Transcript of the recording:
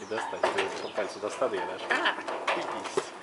достать. Ты по пальцу достал, я даже. Фигись.